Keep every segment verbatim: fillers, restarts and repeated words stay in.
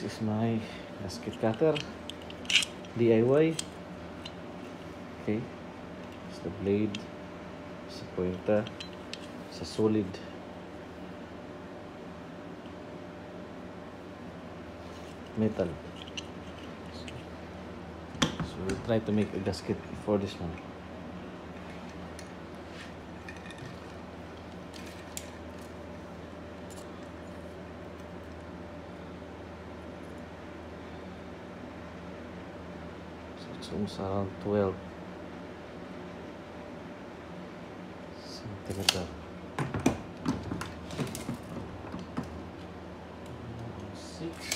This is my gasket cutter, D I Y. Okay, it's the blade sa puwerta sa solid. Metal. So we'll try to make a gasket for this one. So it's almost around twelve. Something like that. Six.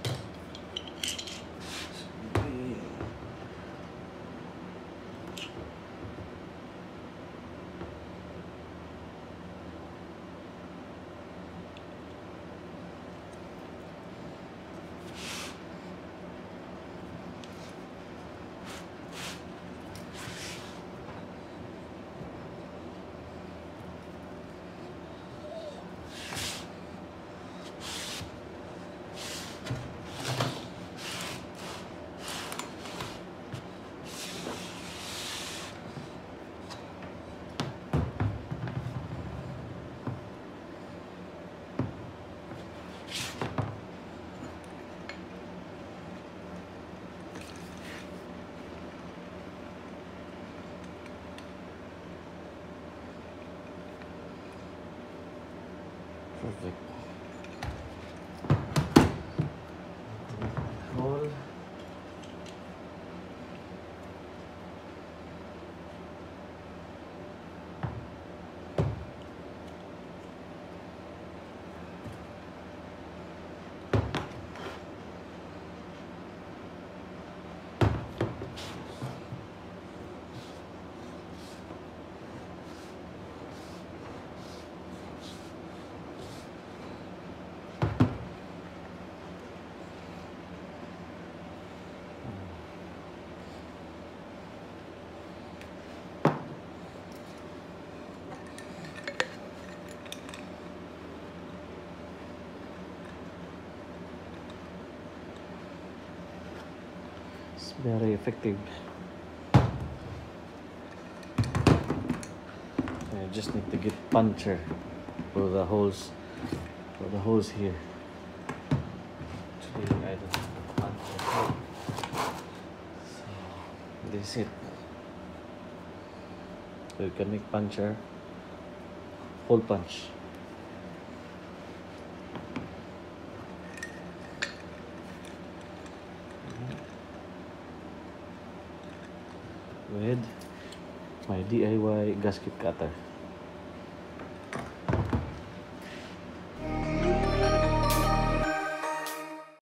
Perfect. Hole. Very effective. I just need to get puncher for the holes for the holes here. Actually, I don't have a puncher. So this is it. So you can make puncher, hole punch. With my D I Y gasket cutter.